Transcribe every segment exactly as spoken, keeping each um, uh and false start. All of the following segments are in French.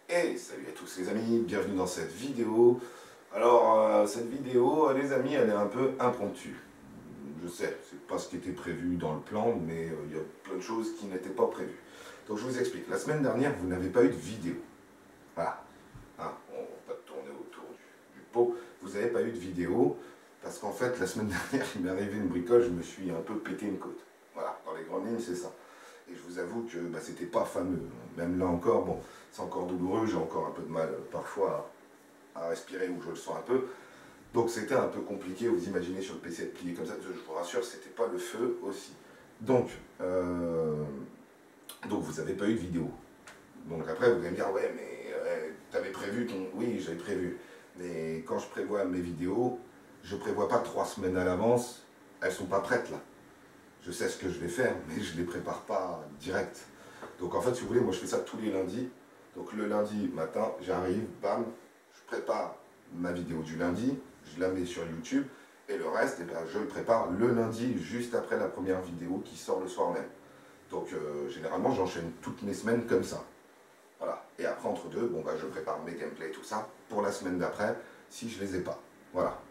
Et salut à tous les amis, bienvenue dans cette vidéo. Alors euh, cette vidéo, les amis, elle est un peu impromptue. Je sais, c'est pas ce qui était prévu dans le plan, mais euh, il y a plein de choses qui n'étaient pas prévues. Donc je vous explique, la semaine dernière, vous n'avez pas eu de vidéo. Voilà, hein, on va pas tourner autour du, du pot. Vous n'avez pas eu de vidéo, parce qu'en fait, la semaine dernière, il m'est arrivé une bricole, je me suis un peu pété une côte. Voilà, dans les grandes lignes, c'est ça. Et je vous avoue que bah, c'était pas fameux. Même là encore, bon, c'est encore douloureux, j'ai encore un peu de mal euh, parfois à, à respirer où je le sens un peu. Donc c'était un peu compliqué, vous imaginez sur le P C de plier comme ça, je vous rassure, c'était pas le feu aussi. Donc, euh, donc vous n'avez pas eu de vidéo. Donc après vous allez me dire, ouais mais euh, t'avais prévu ton... Oui, j'avais prévu. Mais quand je prévois mes vidéos, je prévois pas trois semaines à l'avance, elles sont pas prêtes là. Je sais ce que je vais faire, mais je ne les prépare pas direct. Donc en fait, si vous voulez, moi je fais ça tous les lundis. Donc le lundi matin, j'arrive, bam, je prépare ma vidéo du lundi, je la mets sur YouTube, et le reste, eh ben, je le prépare le lundi, juste après la première vidéo qui sort le soir même. Donc euh, généralement, j'enchaîne toutes mes semaines comme ça. Voilà. Et après, entre deux, bon, bah, je prépare mes gameplays, tout ça, pour la semaine d'après, si je les ai pas. Voilà.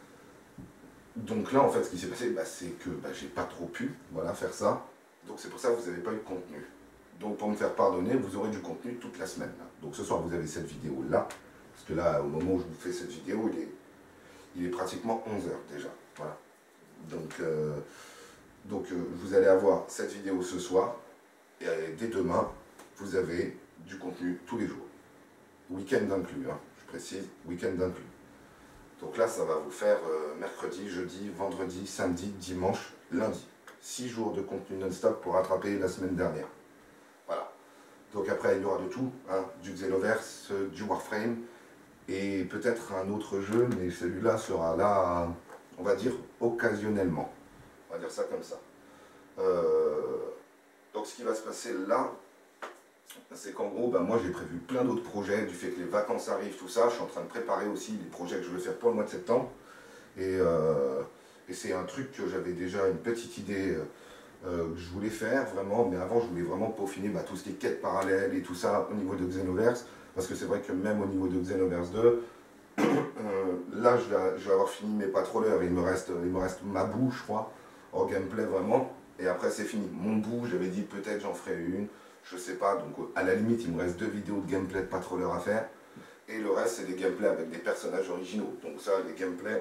Donc là, en fait, ce qui s'est passé, bah, c'est que bah, j'ai pas trop pu voilà, faire ça. Donc c'est pour ça que vous n'avez pas eu de contenu. Donc pour me faire pardonner, vous aurez du contenu toute la semaine. Là. Donc ce soir, vous avez cette vidéo-là. Parce que là, au moment où je vous fais cette vidéo, il est, il est pratiquement onze heures déjà. Voilà. Donc, euh, donc euh, vous allez avoir cette vidéo ce soir. Et euh, dès demain, vous avez du contenu tous les jours. Week-end inclus, hein, je précise, week-end inclus. Donc là, ça va vous faire euh, mercredi, jeudi, vendredi, samedi, dimanche, lundi. six jours de contenu non-stop pour rattraper la semaine dernière. Voilà. Donc après, il y aura de tout, hein, du Xenoverse, du Warframe, et peut-être un autre jeu, mais celui-là sera là, on va dire, occasionnellement. On va dire ça comme ça. Euh, donc ce qui va se passer là, c'est qu'en gros, ben moi j'ai prévu plein d'autres projets, du fait que les vacances arrivent, tout ça. Je suis en train de préparer aussi les projets que je veux faire pour le mois de septembre. Et, euh, et c'est un truc que j'avais déjà une petite idée euh, que je voulais faire vraiment, mais avant je voulais vraiment peaufiner bah, tout ce qui est quête parallèle et tout ça au niveau de Xenoverse. Parce que c'est vrai que même au niveau de Xenoverse deux, euh, là je vais, je vais avoir fini mes patrolleurs. Il me reste, il me reste ma boue, je crois, en gameplay vraiment. Et après c'est fini. Mon bout, j'avais dit peut-être j'en ferai une. Je sais pas, donc à la limite il me reste deux vidéos de gameplay de patrouilleur à faire. Et le reste c'est des gameplays avec des personnages originaux. Donc ça, les gameplays,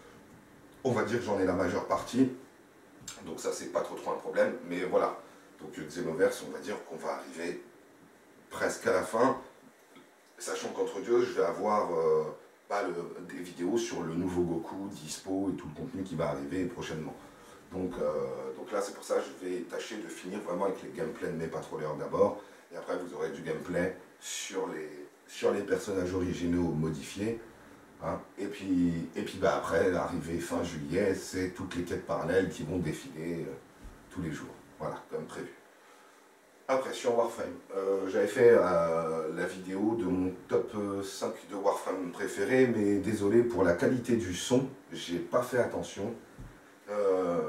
on va dire que j'en ai la majeure partie. Donc ça c'est pas trop trop un problème. Mais voilà, donc Xenoverse, on va dire qu'on va arriver presque à la fin. Sachant qu'entre deux, je vais avoir euh, bah, le, des vidéos sur le nouveau Goku, dispo et tout le contenu qui va arriver prochainement. Donc, euh, donc là, c'est pour ça que je vais tâcher de finir vraiment avec les gameplays de mes patrouilleurs d'abord. Et après, vous aurez du gameplay sur les, sur les personnages originaux modifiés. Hein. Et puis, et puis bah, après, arrivé fin juillet, c'est toutes les quêtes parallèles qui vont défiler euh, tous les jours. Voilà, comme prévu. Après, sur Warframe, euh, j'avais fait euh, la vidéo de mon top cinq de Warframe préféré, mais désolé pour la qualité du son, j'ai pas fait attention. Euh,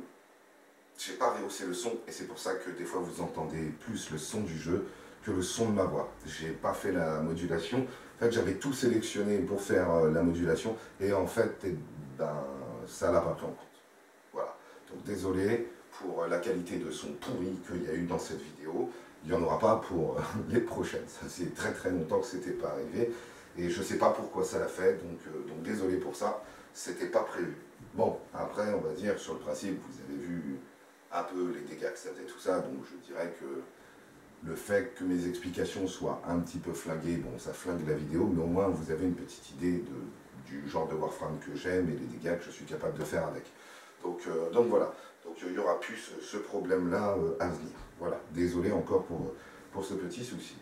j'ai pas rehaussé le son et c'est pour ça que des fois vous entendez plus le son du jeu que le son de ma voix. J'ai pas fait la modulation. En fait, j'avais tout sélectionné pour faire euh, la modulation et en fait, eh ben, ça l'a pas pris en compte. Voilà. Donc désolé pour la qualité de son pourri qu'il y a eu dans cette vidéo. Il n'y en aura pas pour euh, les prochaines. Ça c'est très très longtemps que c'était pas arrivé et je sais pas pourquoi ça l'a fait. Donc, euh, donc désolé pour ça. C'était pas prévu. Bon, après, on va dire, sur le principe, vous avez vu un peu les dégâts que ça faisait, tout ça, donc je dirais que le fait que mes explications soient un petit peu flinguées, bon, ça flingue la vidéo, mais au moins vous avez une petite idée de, du genre de Warframe que j'aime et les dégâts que je suis capable de faire avec. Donc, euh, donc voilà, donc il y aura plus ce, ce problème-là euh, à venir. Voilà, désolé encore pour, pour ce petit souci.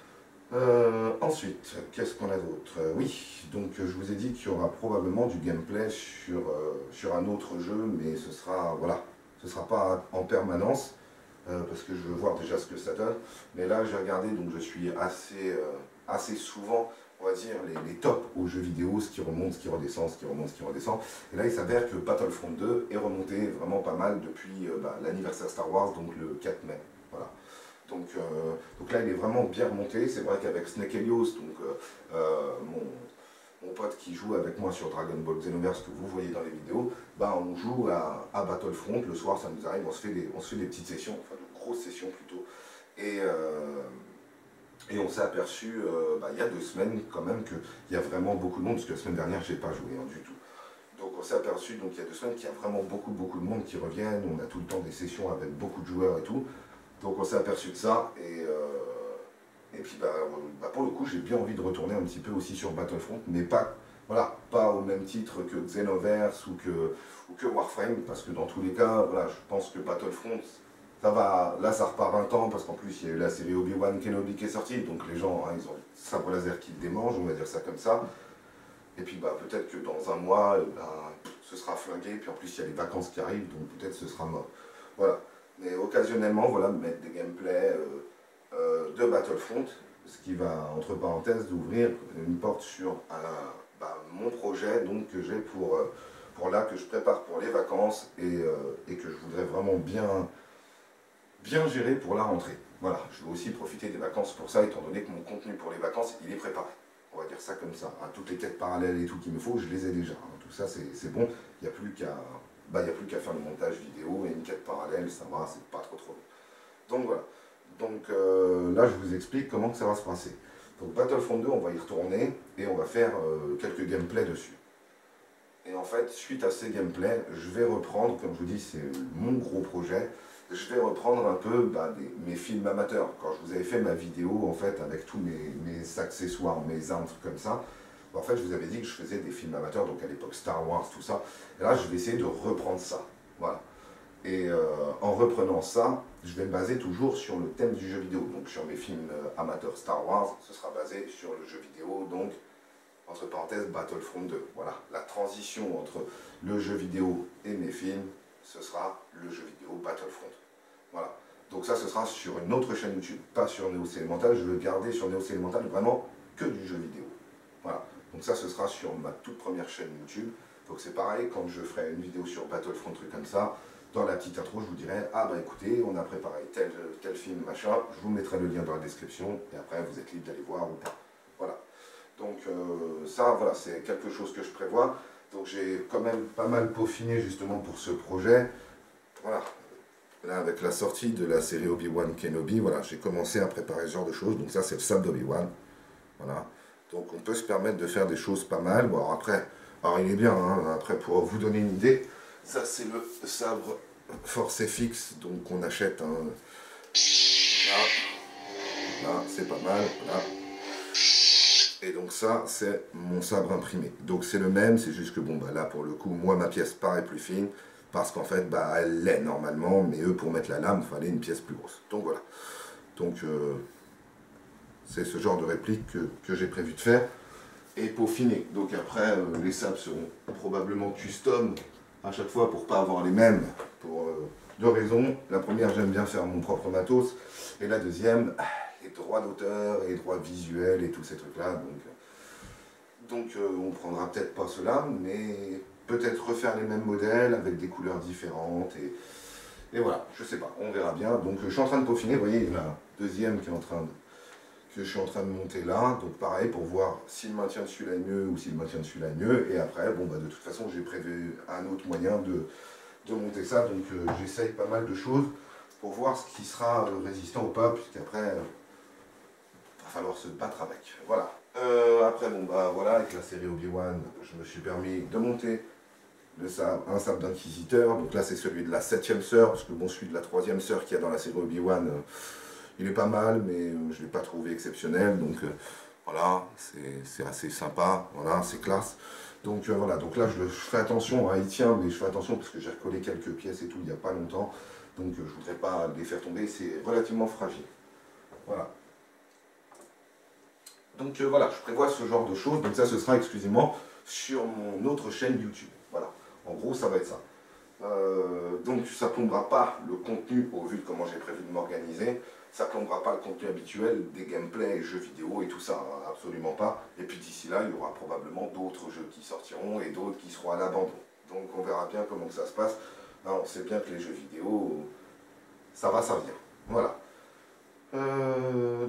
Euh, ensuite, qu'est-ce qu'on a d'autre? euh, Oui, donc je vous ai dit qu'il y aura probablement du gameplay sur, euh, sur un autre jeu, mais ce sera, voilà, ce sera pas en permanence, euh, parce que je veux voir déjà ce que ça donne. Mais là, j'ai regardé, donc je suis assez, euh, assez souvent, on va dire, les, les tops aux jeux vidéo, ce qui remonte, ce qui redescend, ce qui remonte, ce qui redescend. Et là, il s'avère que Battlefront deux est remonté vraiment pas mal depuis euh, bah, l'anniversaire Star Wars, donc le quatre mai. Voilà. Donc, euh, donc Donc là il est vraiment bien remonté, c'est vrai qu'avec Snake Helios, donc euh, euh, mon, mon pote qui joue avec moi sur Dragon Ball Xenoverse que vous voyez dans les vidéos, bah on joue à, à Battlefront, le soir ça nous arrive, on se fait des, on se fait des petites sessions, enfin de grosses sessions plutôt, et, euh, et on s'est aperçu euh, bah, il y a deux semaines quand même qu'il y a vraiment beaucoup de monde, parce que la semaine dernière j'ai pas joué hein, du tout. Donc on s'est aperçu donc il y a deux semaines qu'il y a vraiment beaucoup beaucoup de monde qui reviennent, on a tout le temps des sessions avec beaucoup de joueurs et tout, donc on s'est aperçu de ça, et, euh, et puis bah, bah, pour le coup j'ai bien envie de retourner un petit peu aussi sur Battlefront, mais pas, voilà, pas au même titre que Xenoverse ou que, ou que Warframe, parce que dans tous les cas, voilà, je pense que Battlefront, ça va, là ça repart vingt ans, parce qu'en plus il y a eu la série Obi-Wan Kenobi qui est sortie, donc les gens, hein, ils ont le sabre laser qui le démange, on va dire ça comme ça. Et puis bah, peut-être que dans un mois, bah, ce sera flingué, puis en plus il y a les vacances qui arrivent, donc peut-être ce sera mort. Voilà. Mais occasionnellement, voilà, mettre des gameplays euh, euh, de Battlefront, ce qui va, entre parenthèses, d'ouvrir une porte sur un, bah, mon projet donc, que j'ai pour, euh, pour là, que je prépare pour les vacances et, euh, et que je voudrais vraiment bien, bien gérer pour la rentrée. Voilà, je veux aussi profiter des vacances pour ça, étant donné que mon contenu pour les vacances, il est préparé. On va dire ça comme ça. Hein, toutes les quêtes parallèles et tout qu'il me faut, je les ai déjà. Hein, tout ça, c'est bon. Il n'y a plus qu'à bah, y a plus qu'à faire le montage vidéo et une quête parallèle, ça va, c'est pas trop trop long. Donc voilà. Donc euh, là, je vous explique comment que ça va se passer. Donc Battlefront deux, on va y retourner et on va faire euh, quelques gameplays dessus. Et en fait, suite à ces gameplays, je vais reprendre, comme je vous dis, c'est mon gros projet, je vais reprendre un peu bah, des, mes films amateurs. Quand je vous avais fait ma vidéo, en fait, avec tous mes, mes accessoires, mes armes, trucs comme ça, en fait, je vous avais dit que je faisais des films amateurs, donc à l'époque Star Wars, tout ça. Et là, je vais essayer de reprendre ça. Voilà. Et euh, en reprenant ça, je vais me baser toujours sur le thème du jeu vidéo. Donc sur mes films euh, amateurs Star Wars, ce sera basé sur le jeu vidéo, donc entre parenthèses Battlefront deux. Voilà, la transition entre le jeu vidéo et mes films, ce sera le jeu vidéo Battlefront. Voilà. Donc ça, ce sera sur une autre chaîne YouTube, pas sur Neos Elemental. Je veux garder sur Neos Elemental vraiment que du jeu vidéo. Voilà. Donc ça, ce sera sur ma toute première chaîne YouTube. Donc c'est pareil, quand je ferai une vidéo sur Battlefront, truc comme ça, dans la petite intro, je vous dirai, ah bah écoutez, on a préparé tel, tel film, machin, je vous mettrai le lien dans la description, et après vous êtes libre d'aller voir ou pas. Voilà. Donc euh, ça, voilà, c'est quelque chose que je prévois. Donc j'ai quand même pas mal peaufiné justement pour ce projet. Voilà. Là, avec la sortie de la série Obi-Wan Kenobi, voilà, j'ai commencé à préparer ce genre de choses. Donc ça, c'est le sabre d'Obi-Wan. Voilà. Donc on peut se permettre de faire des choses pas mal. Bon, alors après, alors il est bien, hein, après pour vous donner une idée, ça c'est le sabre Force F X, donc on achète un... Là, là c'est pas mal, là. Et donc ça, c'est mon sabre imprimé. Donc c'est le même, c'est juste que bon, bah là pour le coup, moi ma pièce paraît plus fine, parce qu'en fait, bah elle l'est normalement, mais eux pour mettre la lame, il fallait une pièce plus grosse. Donc voilà. Donc euh, c'est ce genre de réplique que, que j'ai prévu de faire et peaufiner. Donc après, euh, les sabres seront probablement custom à chaque fois pour pas avoir les mêmes, pour euh, deux raisons. La première, j'aime bien faire mon propre matos, et la deuxième, les droits d'auteur et les droits visuels et tous ces trucs-là. Donc, donc euh, on prendra peut-être pas cela, mais peut-être refaire les mêmes modèles avec des couleurs différentes. Et, et voilà, je sais pas, on verra bien. Donc je suis en train de peaufiner, vous voyez, il y en a un deuxième qui est en train de, que je suis en train de monter là. Donc pareil, pour voir si le maintien de celui-là est mieux ou si le maintien de celui-là est mieux. Et après, bon bah de toute façon, j'ai prévu un autre moyen de, de monter ça. Donc euh, j'essaye pas mal de choses pour voir ce qui sera euh, résistant ou pas, puisqu'après, euh, va falloir se battre avec. Voilà. Euh, après, bon bah voilà, avec la série Obi-Wan, je me suis permis de monter le sabre, un sabre d'inquisiteur. Donc là, c'est celui de la septième sœur, parce que bon, celui de la troisième sœur qu'il y a dans la série Obi-Wan, euh, il est pas mal, mais euh, je ne l'ai pas trouvé exceptionnel. Donc euh, voilà, c'est assez sympa, voilà, c'est classe. Donc euh, voilà, donc là, je, je fais attention, hein, il tient, mais je fais attention parce que j'ai recollé quelques pièces et tout il n'y a pas longtemps. Donc euh, je ne voudrais pas les faire tomber, c'est relativement fragile. Voilà. Donc euh, voilà, je prévois ce genre de choses, donc ça ce sera exclusivement sur mon autre chaîne YouTube. Voilà, en gros ça va être ça. Euh, donc ça ne plombera pas le contenu au vu de comment j'ai prévu de m'organiser, ça ne plombera pas le contenu habituel des gameplays, jeux vidéo et tout ça, hein, absolument pas. Et puis d'ici là, il y aura probablement d'autres jeux qui sortiront et d'autres qui seront à l'abandon. Donc on verra bien comment ça se passe. Hein, on sait bien que les jeux vidéo, ça va, ça vient. Voilà. Euh,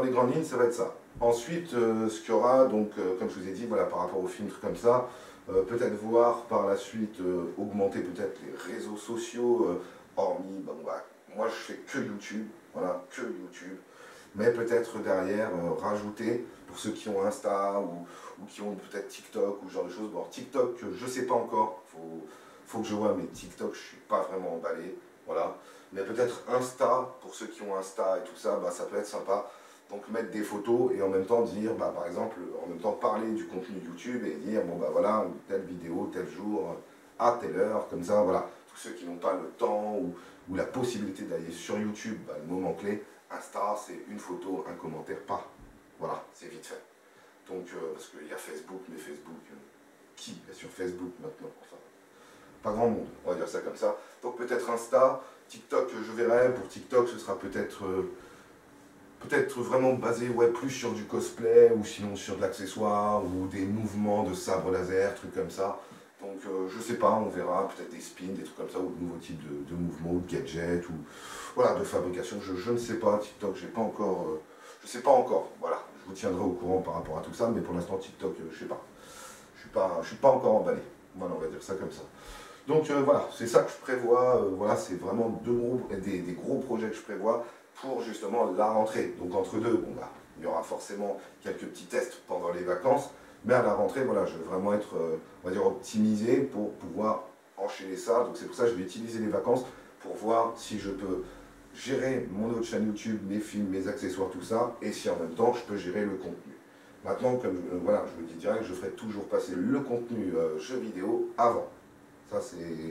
les grandes lignes, ça va être ça. Ensuite, euh, ce qu'il y aura, donc, euh, comme je vous ai dit, voilà, par rapport aux filtres comme ça, euh, peut-être voir par la suite euh, augmenter peut-être les réseaux sociaux, euh, hormis, bon, bah, moi je fais que YouTube, voilà, que YouTube, mais peut-être derrière euh, rajouter, pour ceux qui ont Insta ou, ou qui ont peut-être TikTok ou ce genre de choses, bon, TikTok, je sais pas encore, faut, faut que je vois, mais TikTok, je suis pas vraiment emballé, voilà, mais peut-être Insta, pour ceux qui ont Insta et tout ça, bah, ça peut être sympa. Donc mettre des photos et en même temps dire, bah, par exemple, en même temps parler du contenu YouTube et dire, bon bah voilà, telle vidéo, tel jour, à telle heure, comme ça, voilà. Tous ceux qui n'ont pas le temps ou, ou la possibilité d'aller sur YouTube, bah, le moment clé, Insta, c'est une photo, un commentaire, pas. Voilà, c'est vite fait. Donc, euh, parce qu'il y a Facebook, mais Facebook, euh, qui est sur Facebook maintenant? Enfin, pas grand monde, on va dire ça comme ça. Donc peut-être Insta, TikTok, je verrai. Pour TikTok, ce sera peut-être... Euh, Peut-être vraiment basé ouais, plus sur du cosplay ou sinon sur de l'accessoire ou des mouvements de sabre laser, trucs comme ça. Donc euh, je sais pas, on verra, peut-être des spins, des trucs comme ça, ou de nouveaux types de, de mouvements, ou de gadgets, ou voilà, de fabrication. Je, je ne sais pas, TikTok, j'ai pas encore. Euh, je sais pas encore, voilà. Je vous tiendrai au courant par rapport à tout ça, mais pour l'instant TikTok, euh, je sais pas. Je suis pas, je suis pas encore emballé. Voilà, on va dire ça comme ça. Donc euh, voilà, c'est ça que je prévois. Euh, voilà, c'est vraiment deux gros, des, des gros projets que je prévois pour justement la rentrée. Donc entre deux, bon bah, il y aura forcément quelques petits tests pendant les vacances, mais à la rentrée, voilà, je vais vraiment être, euh, on va dire, optimisé pour pouvoir enchaîner ça. Donc c'est pour ça que je vais utiliser les vacances pour voir si je peux gérer mon autre chaîne YouTube, mes films, mes accessoires, tout ça, et si en même temps je peux gérer le contenu. Maintenant, comme euh, voilà, je vous le dis direct, je ferai toujours passer le contenu euh, jeu vidéo avant. Ça,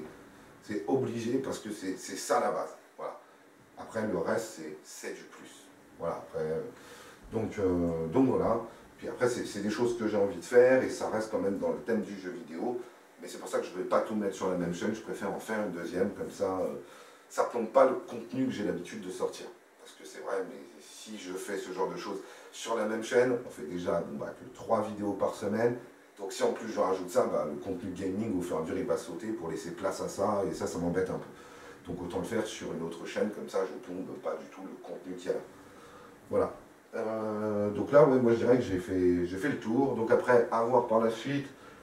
c'est obligé parce que c'est ça la base. Voilà. Après, le reste, c'est du plus. Voilà. Après, euh, donc, euh, donc voilà. Puis après, c'est des choses que j'ai envie de faire et ça reste quand même dans le thème du jeu vidéo. Mais c'est pour ça que je ne vais pas tout mettre sur la même chaîne. Je préfère en faire une deuxième. Comme ça, euh, ça ne plombe pas le contenu que j'ai l'habitude de sortir. Parce que c'est vrai, mais si je fais ce genre de choses sur la même chaîne, on fait déjà bon, bah, que trois vidéos par semaine. Donc si en plus je rajoute ça, bah, le contenu gaming au fur et à mesure il va sauter pour laisser place à ça, et ça, ça m'embête un peu. Donc autant le faire sur une autre chaîne, comme ça je tombe pas du tout le contenu qu'il y a là. Voilà. Euh, donc là, ouais, moi je dirais que j'ai fait, j'ai fait le tour. Donc après, à voir par la suite,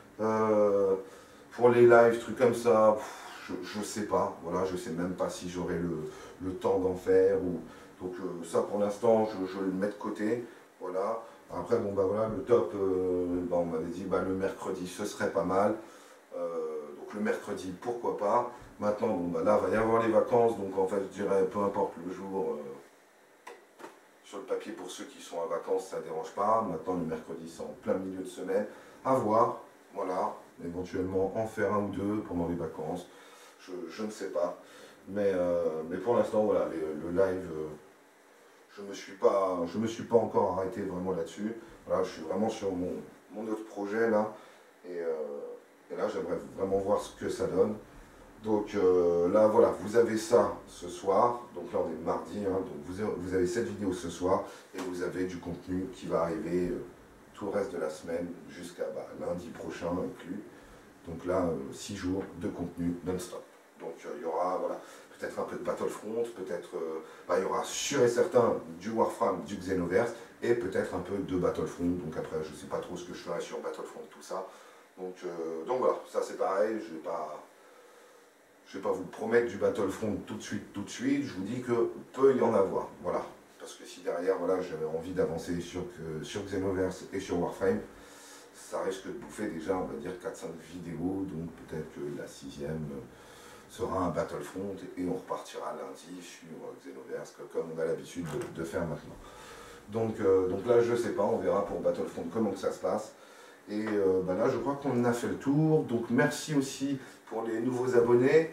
euh, pour les lives, trucs comme ça, pff, je, je sais pas. Voilà, je sais même pas si j'aurai le, le temps d'en faire. Ou, donc euh, ça pour l'instant, je, je le mets de côté. Voilà. Après, bon, bah voilà, le top, euh, bah, on m'avait dit, bah, le mercredi, ce serait pas mal. Euh, donc le mercredi, pourquoi pas. Maintenant, bon, bah, là, il va y avoir les vacances, donc en fait, je dirais, peu importe le jour, euh, sur le papier, pour ceux qui sont en vacances, ça ne dérange pas. Maintenant, le mercredi, c'est en plein milieu de semaine. À voir, voilà, éventuellement en faire un ou deux pendant les vacances. Je, je ne sais pas. Mais, euh, mais pour l'instant, voilà, les, le live... Euh, je ne me suis pas, je me suis pas encore arrêté vraiment là-dessus. Voilà, je suis vraiment sur mon, mon autre projet là. Et, euh, et là, j'aimerais vraiment voir ce que ça donne. Donc euh, là, voilà, vous avez ça ce soir. Donc là, on est mardi. Hein, donc vous avez, vous avez cette vidéo ce soir. Et vous avez du contenu qui va arriver euh, tout le reste de la semaine jusqu'à bah, lundi prochain inclus. Donc là, euh, six jours de contenu non-stop. Donc euh, il y aura, voilà, peut-être un peu de Battlefront, peut-être, euh, bah, il y aura sûr et certain du Warframe, du Xenoverse, et peut-être un peu de Battlefront. Donc après, je ne sais pas trop ce que je ferai sur Battlefront, tout ça. Donc, euh, donc voilà, ça c'est pareil, je ne vais pas... Je vais pas vous promettre du Battlefront tout de suite, tout de suite. Je vous dis que peut y en avoir, voilà. Parce que si derrière, voilà, j'avais envie d'avancer sur, euh, sur Xenoverse et sur Warframe, ça risque de bouffer déjà, on va dire, quatre cinq vidéos, donc peut-être que la sixième sera un Battlefront et on repartira lundi sur Xenoverse, comme on a l'habitude de, de faire maintenant. Donc, euh, donc là, je ne sais pas, on verra pour Battlefront comment que ça se passe. Et euh, bah là, je crois qu'on a fait le tour. Donc merci aussi pour les nouveaux abonnés.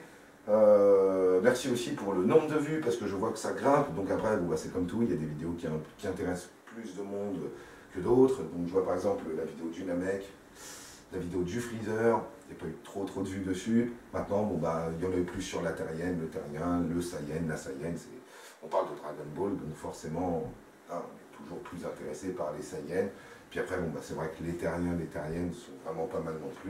Euh, merci aussi pour le nombre de vues, parce que je vois que ça grimpe. Donc après, bon, bah, c'est comme tout, il y a des vidéos qui, qui intéressent plus de monde que d'autres. Donc je vois par exemple la vidéo du Namek, la vidéo du Freezer, il n'y a pas eu trop trop de vues dessus. Maintenant, bon, bah, il y en a eu plus sur la terrienne, le terrien, le Saiyan, la Saiyan. On parle de Dragon Ball, donc forcément, hein, on est toujours plus intéressé par les Saiyans. Puis après, bon, bah, c'est vrai que les terriens, les terriennes sont vraiment pas mal non plus.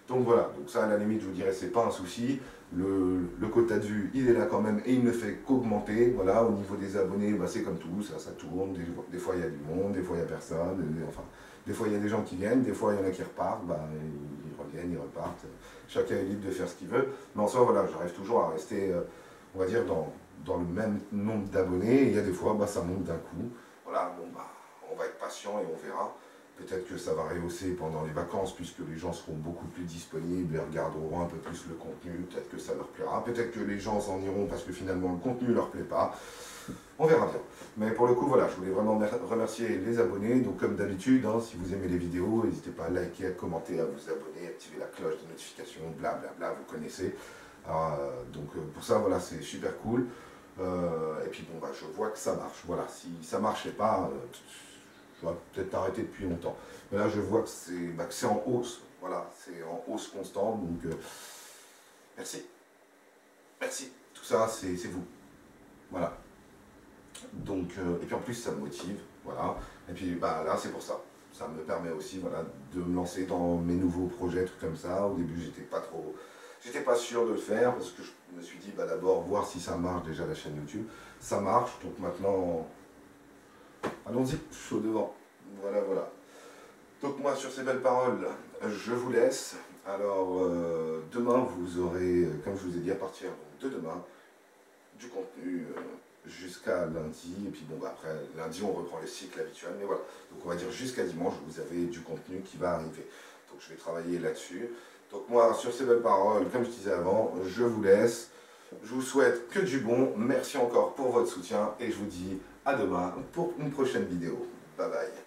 Donc voilà, donc ça à la limite je vous dirais c'est pas un souci. Le, le quota de vues il est là quand même et il ne fait qu'augmenter. Voilà, au niveau des abonnés, bah, c'est comme tout, ça, ça tourne, des, des fois il y a du monde, des fois il n'y a personne, des, enfin, des fois il y a des gens qui viennent, des fois il y en a qui repartent, bah, ils reviennent, ils repartent, chacun est libre de faire ce qu'il veut, mais en soi voilà, j'arrive toujours à rester, euh, on va dire, dans, dans le même nombre d'abonnés, et il y a des fois bah, ça monte d'un coup, voilà, bon bah, on va être patient et on verra. Peut-être que ça va rehausser pendant les vacances, puisque les gens seront beaucoup plus disponibles et regarderont un peu plus le contenu. Peut-être que ça leur plaira. Peut-être que les gens s'en iront parce que finalement le contenu ne leur plaît pas. On verra bien. Mais pour le coup, voilà, je voulais vraiment remercier les abonnés. Donc comme d'habitude, hein, si vous aimez les vidéos, n'hésitez pas à liker, à commenter, à vous abonner, à activer la cloche de notification, blablabla, vous connaissez. Alors, euh, donc euh, pour ça, voilà, c'est super cool. Euh, et puis bon, bah, je vois que ça marche. Voilà, si ça ne marchait pas... Euh, je vais peut-être arrêter depuis longtemps. Mais là, je vois que c'est bah, que en hausse. Voilà, c'est en hausse constante. Donc, euh, merci. Merci. Tout ça, c'est vous. Voilà. Donc, euh, et puis en plus, ça me motive. Voilà. Et puis, bah, là, c'est pour ça. Ça me permet aussi voilà, de me lancer dans mes nouveaux projets, trucs comme ça. Au début, j'étais pas trop... J'étais pas sûr de le faire parce que je me suis dit, bah, d'abord, voir si ça marche déjà la chaîne YouTube. Ça marche, donc maintenant... Allons-y, je suis au devant. Voilà, voilà. Donc moi, sur ces belles paroles, je vous laisse. Alors, euh, demain, vous aurez, comme je vous ai dit, à partir de demain, du contenu euh, jusqu'à lundi. Et puis bon, bah, après, lundi, on reprend les cycles habituels. Mais voilà, donc on va dire jusqu'à dimanche, vous avez du contenu qui va arriver. Donc je vais travailler là-dessus. Donc moi, sur ces belles paroles, comme je disais avant, je vous laisse. Je vous souhaite que du bon. Merci encore pour votre soutien. Et je vous dis à demain pour une prochaine vidéo. Bye bye.